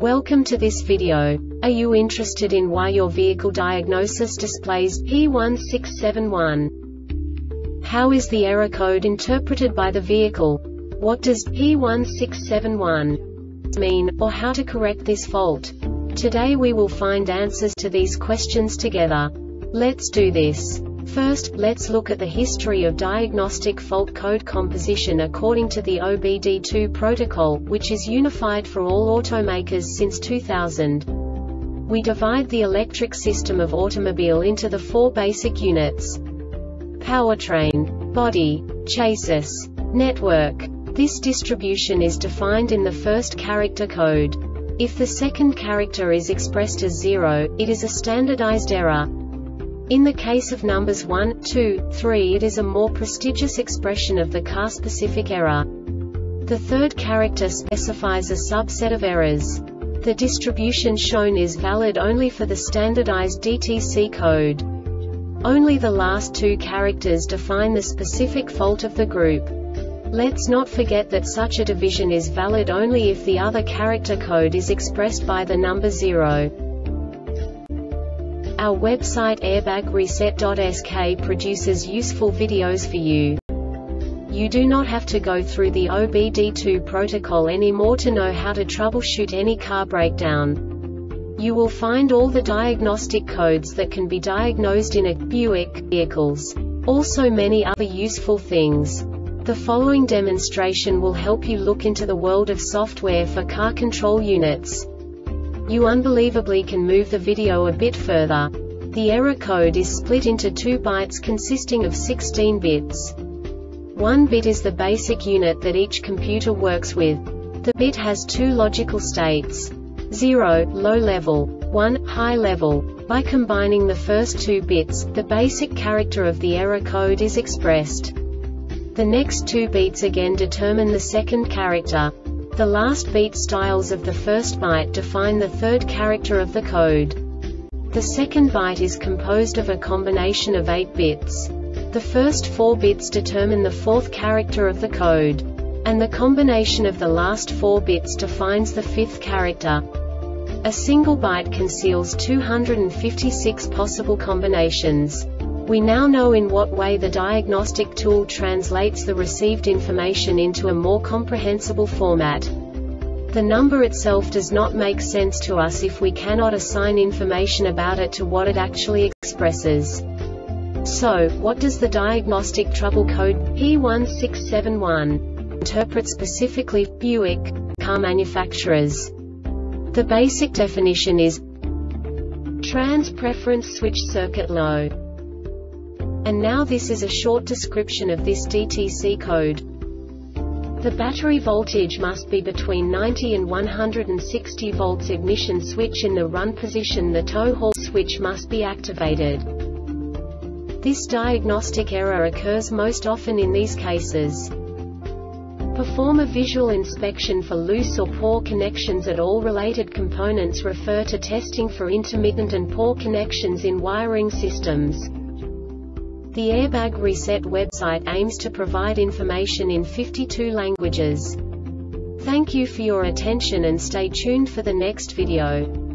Welcome to this video. Are you interested in why your vehicle diagnosis displays P1671? How is the error code interpreted by the vehicle? What does P1671 mean, or how to correct this fault? Today we will find answers to these questions together. Let's do this. First, let's look at the history of diagnostic fault code composition according to the OBD2 protocol, which is unified for all automakers since 2000. We divide the electric system of automobile into the four basic units: powertrain, body, chassis, network. This distribution is defined in the first character code. If the second character is expressed as 0, it is a standardized error. In the case of numbers 1, 2, 3, it is a more prestigious expression of the car-specific error. The third character specifies a subset of errors. The distribution shown is valid only for the standardized DTC code. Only the last two characters define the specific fault of the group. Let's not forget that such a division is valid only if the other character code is expressed by the number 0. Our website airbagreset.sk produces useful videos for you. You do not have to go through the OBD2 protocol anymore to know how to troubleshoot any car breakdown. You will find all the diagnostic codes that can be diagnosed in a Buick vehicles. Also many other useful things. The following demonstration will help you look into the world of software for car control units. You unbelievably can move the video a bit further. The error code is split into 2 bytes consisting of 16 bits. 1 bit is the basic unit that each computer works with. The bit has 2 logical states: 0, low level, 1, high level. By combining the first 2 bits, the basic character of the error code is expressed. The next 2 beats again determine the second character. The last beat styles of the first byte define the third character of the code. The second byte is composed of a combination of 8 bits. The first 4 bits determine the fourth character of the code. And the combination of the last 4 bits defines the fifth character. A single byte conceals 256 possible combinations. We now know in what way the diagnostic tool translates the received information into a more comprehensible format. The number itself does not make sense to us if we cannot assign information about it to what it actually expresses. So, what does the diagnostic trouble code P1671 interpret specifically for Buick car manufacturers? The basic definition is trans preference switch circuit low. And now this is a short description of this DTC code. The battery voltage must be between 90 and 160 volts. Ignition switch in the run position. The tow haul switch must be activated. This diagnostic error occurs most often in these cases. Perform a visual inspection for loose or poor connections at all related components. Refer to testing for intermittent and poor connections in wiring systems. The Airbag Reset website aims to provide information in 52 languages. Thank you for your attention and stay tuned for the next video.